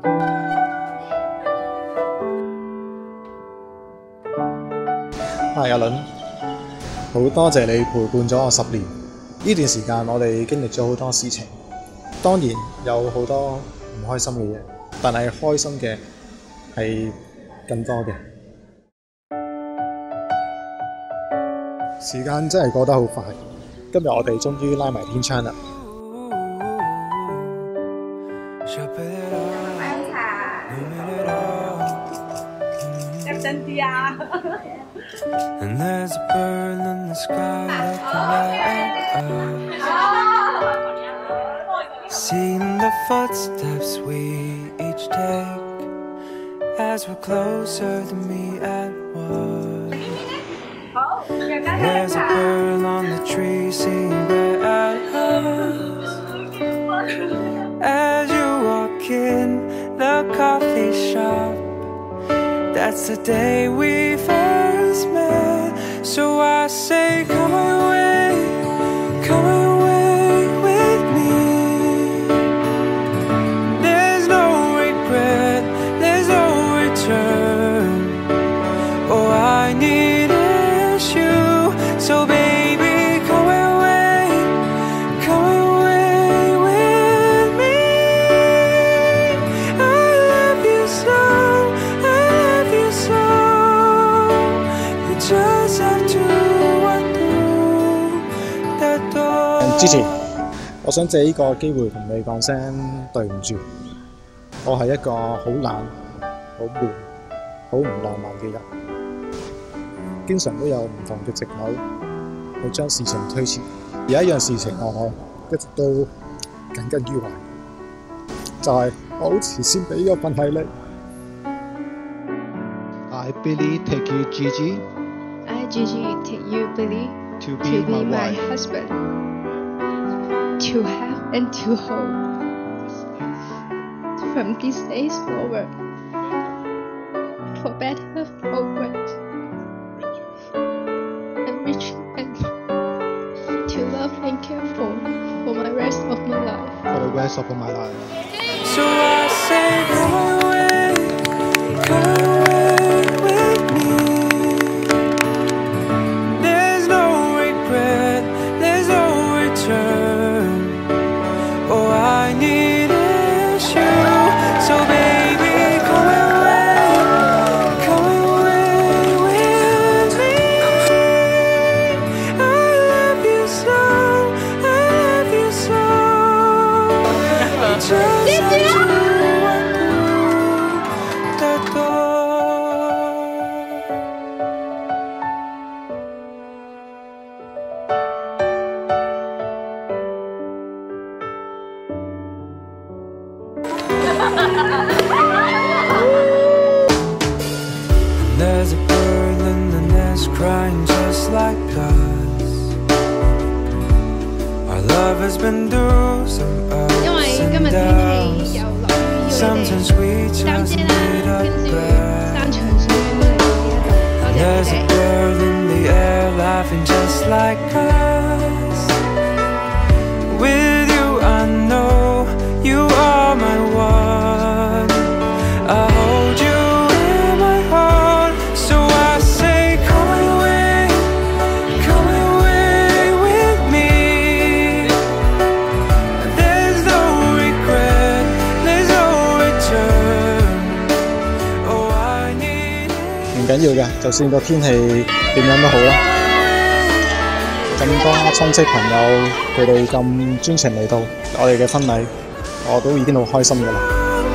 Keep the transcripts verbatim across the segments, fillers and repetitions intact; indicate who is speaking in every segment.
Speaker 1: 係阿倫，好多謝你陪伴咗我十年。呢段時間我哋經歷咗好多事情，當然有好多唔開心嘅嘢，但係開心嘅係更多嘅。時間真係過得好快，今日我哋終於拉埋天窗啦。
Speaker 2: 真啲啊！And there's a bird in the sky looking at us, seeing the footsteps we each take as we're closer to me at one. And there's a bird on the tree singing right at us as you walk in the coffee shop. That's the day we first met. So I say, come away, come away with me. There's no regret, there's no return. All I need is you. So baby, come away, come away with me. I love you so.
Speaker 1: 之前，我想借呢個機會同你講聲對唔住，我係一個好懶、好悶、好唔浪漫嘅人，經常都有唔同嘅藉口去將事情推遲。有一樣事情我一直都耿耿於懷，就係、是、我好遲先俾嗰份係你。I Billy take you Gigi.
Speaker 3: I Gigi take you Billy
Speaker 1: to be,
Speaker 3: to be
Speaker 1: my,
Speaker 3: my husband. To have and to hold. From these days forward. For better, for worse. And rich and to love and care for for my rest of my life.
Speaker 1: For the rest of my life.
Speaker 2: So I say, come away, come away with me. There's no regret, there's no return. All I need is you. So baby, come away, come away with me. I love you so, I love you so. You just have to walk through the door. And there's a bird in the nest crying just like us. Our love has been through some ups and downs. Sometimes we just need a breath. And there's a bird in the air laughing just like us. With you I know you are my one. I hold you in my heart. So I say, come away, come away with me. There's no regret, there's no return. Oh, I need it.
Speaker 1: 唔緊要嘅，就算個天氣點樣都好啦。咁多親戚朋友佢哋咁專程嚟到我哋嘅婚禮，我都已經好開心㗎啦。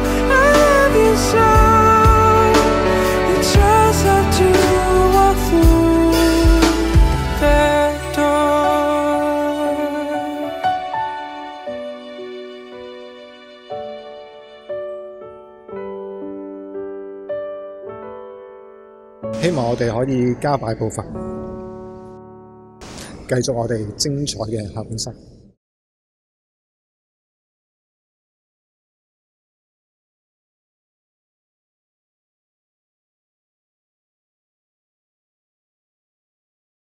Speaker 1: 希望我哋可以加快步伐，繼續我哋精彩嘅下半生。